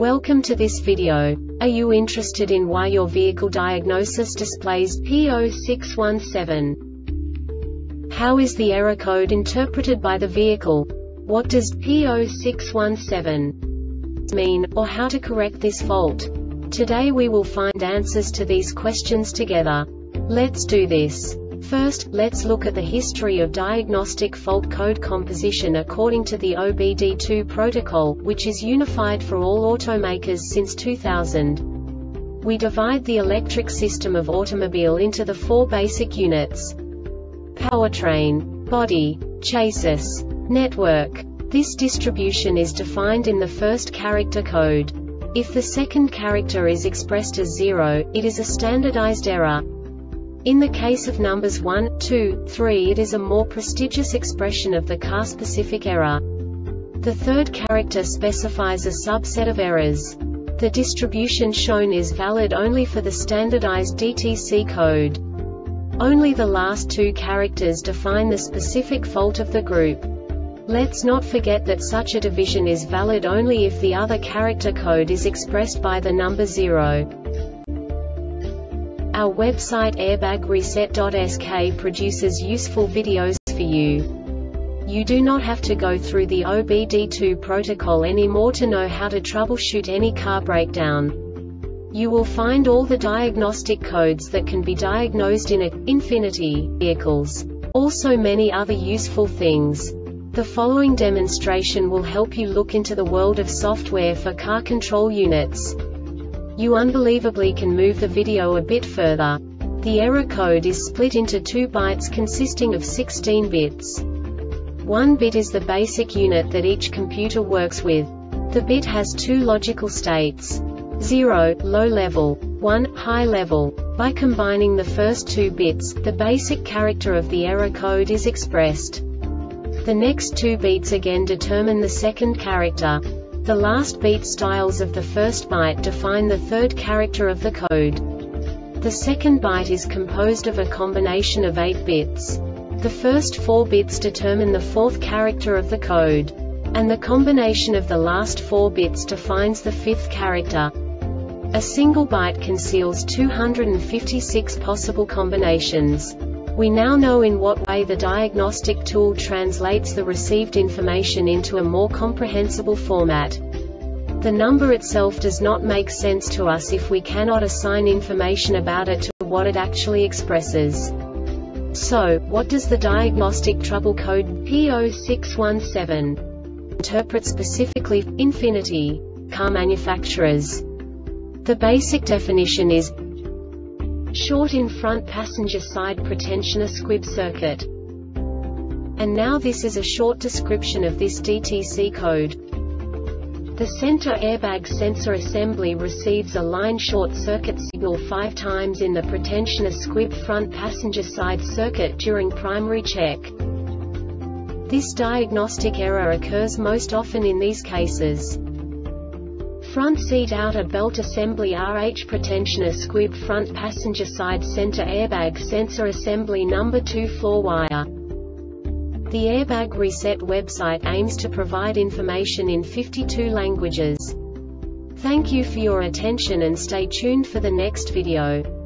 Welcome to this video. Are you interested in why your vehicle diagnosis displays P0617? How is the error code interpreted by the vehicle? What does P0617 mean, or how to correct this fault? Today we will find answers to these questions together. Let's do this. First, let's look at the history of diagnostic fault code composition according to the OBD2 protocol, which is unified for all automakers since 2000. We divide the electric system of automobile into the four basic units: powertrain, body, chassis, network. This distribution is defined in the first character code. If the second character is expressed as 0, it is a standardized error. In the case of numbers 1, 2, 3, it is a more prestigious expression of the car-specific error. The third character specifies a subset of errors. The distribution shown is valid only for the standardized DTC code. Only the last two characters define the specific fault of the group. Let's not forget that such a division is valid only if the other character code is expressed by the number 0. Our website airbagreset.sk produces useful videos for you. You do not have to go through the OBD2 protocol anymore to know how to troubleshoot any car breakdown. You will find all the diagnostic codes that can be diagnosed in Infiniti vehicles. Also many other useful things. The following demonstration will help you look into the world of software for car control units. You unbelievably can move the video a bit further. The error code is split into 2 bytes consisting of 16 bits. 1 bit is the basic unit that each computer works with. The bit has 2 logical states: 0, low level, 1, high level. By combining the first 2 bits, the basic character of the error code is expressed. The next 2 beats again determine the second character. The last beat styles of the first byte define the third character of the code. The second byte is composed of a combination of 8 bits. The first 4 bits determine the fourth character of the code. And the combination of the last 4 bits defines the fifth character. A single byte conceals 256 possible combinations. We now know in what way the diagnostic tool translates the received information into a more comprehensible format. The number itself does not make sense to us if we cannot assign information about it to what it actually expresses. So, what does the diagnostic trouble code P0617 interpret specifically for Infiniti car manufacturers? The basic definition is short in front passenger side pretensioner squib circuit. And now this is a short description of this DTC code. The center airbag sensor assembly receives a line short circuit signal 5 times in the pretensioner squib front passenger side circuit during primary check. This diagnostic error occurs most often in these cases: front seat outer belt assembly RH pretensioner squib front passenger side center airbag sensor assembly number 2 floor wire. The Airbag Reset website aims to provide information in 52 languages. Thank you for your attention and stay tuned for the next video.